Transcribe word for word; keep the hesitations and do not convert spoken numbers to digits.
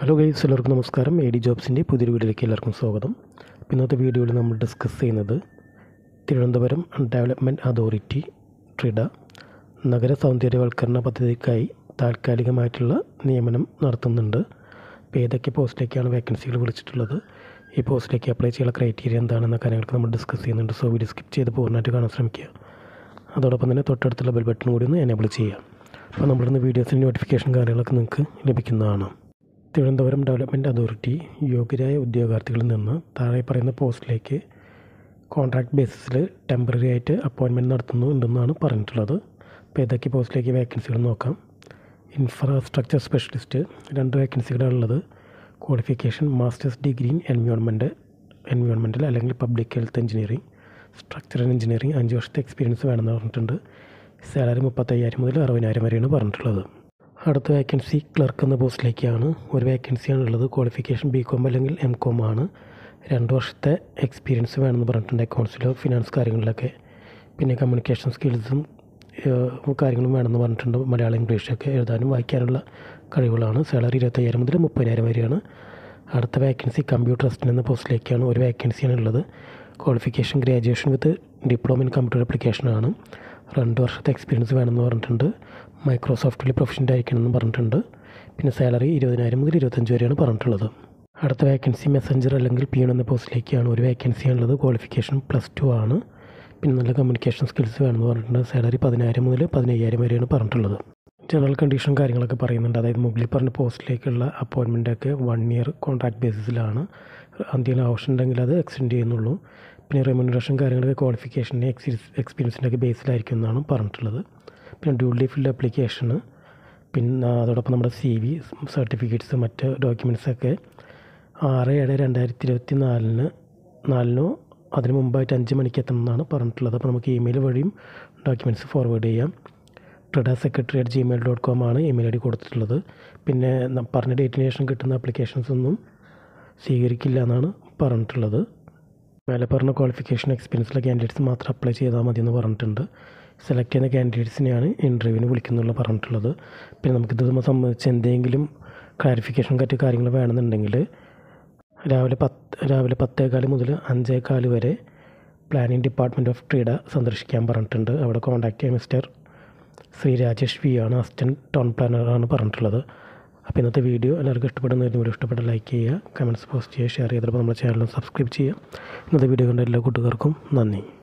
Hello guys, എല്ലാവർക്കും നമസ്കാരം. A D ജോബ്സിൻ്റെ പുതിയൊരു വീഡിയോയിലേക്ക് എല്ലാവർക്കും സ്വാഗതം. ഇന്നത്തെ വീഡിയോയിൽ നമ്മൾ ഡിസ്കസ് ചെയ്യുന്നത് തിരുവനന്തപുരം ഡെവലപ്മെൻറ്റ് അതോറിറ്റി ട്രിഡ നഗര സൗന്ദര്യവൽക്കരണ പദ്ധതിക്കായി താൽക്കാലികമായിട്ടുള്ള നിയമനം നടത്തുന്നുണ്ട്. അപ്പോൾ ഏതൊക്കെ പോസ്റ്റിലേക്കാണ് വേക്കൻസികൾ വിളിച്ചിട്ടുള്ളത്, ഈ പോസ്റ്റിലേക്ക് അപ്ലൈ ചെയ്യാനുള്ള ക്രൈറ്റീരിയ എന്താണെന്ന കാര്യങ്ങൾക്ക് നമ്മൾ ഡിസ്കസ് ചെയ്യുന്നുണ്ട്. സോ വീഡിയോ സ്കിപ്പ് ചെയ്ത് പൂർണ്ണമായിട്ട് കാണാൻ ശ്രമിക്കുക. അതോടൊപ്പം തന്നെ തൊട്ടടുത്തുള്ള ബെൽ ബട്ടൺ കൂടി ഒന്ന് എനേബിൾ ചെയ്യുക. അപ്പോൾ നമ്മളിന്ന് വീഡിയോസിൻ്റെ നോട്ടിഫിക്കേഷൻ കാര്യങ്ങളൊക്കെ നിങ്ങൾക്ക് ലഭിക്കുന്നതാണ്. തിരുവനന്തപുരം ഡെവലപ്മെൻറ്റ് അതോറിറ്റി യോഗ്യരായ ഉദ്യോഗാർത്ഥികളിൽ നിന്ന് താഴെ പറയുന്ന പോസ്റ്റിലേക്ക് കോൺട്രാക്ട് ബേസിസിൽ ടെമ്പററി ആയിട്ട് അപ്പോയിൻമെൻറ്റ് നടത്തുന്നുണ്ടെന്നാണ് പറഞ്ഞിട്ടുള്ളത്. അപ്പോൾ ഏതൊക്കെ പോസ്റ്റിലേക്ക് വേക്കൻസികൾ നോക്കാം. ഇൻഫ്രാസ്ട്രക്ചർ സ്പെഷ്യലിസ്റ്റ് രണ്ട് വേക്കൻസികളാണുള്ളത്. Qualification masters degree in environment environmental അല്ലെങ്കിൽ public health engineering, structural engineering, അഞ്ച് വർഷത്തെ എക്സ്പീരിയൻസ് വേണമെന്ന് പറഞ്ഞിട്ടുണ്ട്. സാലറി മുപ്പത്തയ്യായിരം മുതൽ അറുപതിനായിരം വരെയാണ് പറഞ്ഞിട്ടുള്ളത്. അടുത്ത വേക്കൻസി ക്ലർക്ക് എന്ന പോസ്റ്റിലേക്കാണ്. ഒരു വേക്കൻസിയാണുള്ളത്. ക്വാളിഫിക്കേഷൻ ബി കോം അല്ലെങ്കിൽ എം കോം ആണ്. രണ്ട് വർഷത്തെ എക്സ്പീരിയൻസ് വേണമെന്ന് പറഞ്ഞിട്ടുണ്ട് അക്കൗണ്ട്സിലോ ഫിനാൻസ് കാര്യങ്ങളിലൊക്കെ. പിന്നെ കമ്മ്യൂണിക്കേഷൻ സ്കിൽസും കാര്യങ്ങളും വേണമെന്ന് പറഞ്ഞിട്ടുണ്ട്. മലയാളം ഇംഗ്ലീഷൊക്കെ എഴുതാനും വായിക്കാനുള്ള കഴിവുകളാണ്. സാലറി ഇരുപത്തയ്യായിരം മുതൽ മുപ്പതിനായിരം വരെയാണ്. അടുത്ത വേക്കൻസി കമ്പ്യൂട്ടർ അസിസ്റ്റൻ്റ് എന്ന പോസ്റ്റിലേക്കാണ്. ഒരു വേക്കൻസിയാണ് ഉള്ളത്. Qualification graduation with diploma in computer ആപ്ലിക്കേഷനാണ്. രണ്ട് വർഷത്തെ എക്സ്പീരിയൻസ് വേണമെന്ന് പറഞ്ഞിട്ടുണ്ട്. മൈക്രോസോഫ്റ്റിൽ പ്രൊഫഷണൽ ആയിരിക്കണമെന്ന് പറഞ്ഞിട്ടുണ്ട്. പിന്നെ സാലറി ഇരുപതിനായിരം മുതൽ ഇരുപത്തഞ്ച് വരെയാണ് പറഞ്ഞിട്ടുള്ളത്. അടുത്ത വേക്കൻസി മെസ്സഞ്ചർ അല്ലെങ്കിൽ പിയൂൺ എന്ന പോസ്റ്റിലേക്കാണ്. ഒരു വേക്കൻസിയാണുള്ളത്. ക്വാളിഫിക്കേഷൻ പ്ലസ് ടു ആണ്. പിന്നെ നല്ല കമ്മ്യൂണിക്കേഷൻ സ്കിൽസ് വേണമെന്ന് പറഞ്ഞിട്ടുണ്ട്. സാലറി പതിനായിരം മുതൽ പതിനയ്യായിരം വരെയാണ് പറഞ്ഞിട്ടുള്ളത്. ജനറൽ കണ്ടീഷൻ കാര്യങ്ങളൊക്കെ പറയുന്നുണ്ട്. അതായത് മുകളിൽ പറഞ്ഞ പോസ്റ്റിലേക്കുള്ള അപ്പോയിൻമെൻറ്റൊക്കെ വൺ ഇയർ കോൺട്രാക്ട് ബേസിസിലാണ്. എന്തെങ്കിലും ആവശ്യമുണ്ടെങ്കിൽ അത് എക്സ്റ്റെൻഡ് ചെയ്യുന്നുള്ളൂ. പിന്നെ റെമ്യൂണറേഷൻ കാര്യങ്ങളൊക്കെ ക്വാളിഫിക്കേഷൻ്റെ എക്സ്പീരിയൻസിൻ്റെ ഒക്കെ ബേസിലായിരിക്കും എന്നാണ് പറഞ്ഞിട്ടുള്ളത്. പിന്നെ ഡ്യൂളി ഫിൽഡ് ആപ്ലിക്കേഷന്, പിന്നെ അതോടൊപ്പം നമ്മുടെ സി വി, സർട്ടിഫിക്കറ്റ്സ്, മറ്റ് ഡോക്യുമെൻറ്റ്സൊക്കെ ആറ് ഏഴ് രണ്ടായിരത്തി ഇരുപത്തി നാലിന് നാലിനോ അതിന് മുമ്പായിട്ട് അഞ്ച് മണിക്ക് എത്തണമെന്നാണ് പറഞ്ഞിട്ടുള്ളത്. അപ്പോൾ നമുക്ക് ഇമെയിൽ വഴിയും ഡോക്യുമെൻറ്റ്സ് ഫോർവേഡ് ചെയ്യാം. TRIDA secretary at Gmail dot com ആണ് ഇമെയിൽ ഐ ഡി കൊടുത്തിട്ടുള്ളത്. പിന്നെ പറഞ്ഞ ഡേറ്റിന് ശേഷം കിട്ടുന്ന ആപ്ലിക്കേഷൻസ് ഒന്നും സ്വീകരിക്കില്ല എന്നാണ് പറഞ്ഞിട്ടുള്ളത്. മേലെ പറഞ്ഞ ക്വാളിഫിക്കേഷൻ എക്സ്പീരിയൻസുള്ള കാൻഡിഡേറ്റ്സ് മാത്രം അപ്ലൈ ചെയ്താൽ മതി എന്ന് പറഞ്ഞിട്ടുണ്ട്. സെലക്ട് ചെയ്യുന്ന കാൻഡിഡേറ്റ്സിനെയാണ് ഇൻ്റർവ്യൂവിന് വിളിക്കുന്നുള്ള പറഞ്ഞിട്ടുള്ളത്. പിന്നെ നമുക്കിത് സംബന്ധിച്ച് എന്തെങ്കിലും ക്ലാരിഫിക്കേഷൻ മറ്റു കാര്യങ്ങൾ വേണമെന്നുണ്ടെങ്കിൽ രാവിലെ പത്ത് രാവിലെ പത്തേകാല് മുതൽ അഞ്ചേകാല് വരെ പ്ലാനിംഗ് ഡിപ്പാർട്ട്മെൻറ്റ് ഓഫ് ട്രിഡ സന്ദർശിക്കാൻ പറഞ്ഞിട്ടുണ്ട്. അവിടെ കോൺടാക്ട് ചെയ്യാൻ മിസ്റ്റർ ശ്രീ രാജേഷ് വി ആണ്, അസിസ്റ്റൻറ്റ് ടൗൺ പ്ലാനറാണ് പറഞ്ഞിട്ടുള്ളത്. അപ്പോൾ ഇന്നത്തെ വീഡിയോ എല്ലാവർക്കും ഇഷ്ടപ്പെടുന്ന വീഡിയോ ഇഷ്ടപ്പെട്ട ലൈക്ക് ചെയ്യുക, കമൻറ്റ്സ് പോസ്റ്റ് ചെയ്യുക, ഷെയർ ചെയ്തപ്പോൾ നമ്മുടെ ചാനൽ സബ്സ്ക്രൈബ് ചെയ്യുക. ഇന്നത്തെ വീഡിയോ കണ്ട എല്ലാ കൂട്ടുകാർക്കും നന്ദി.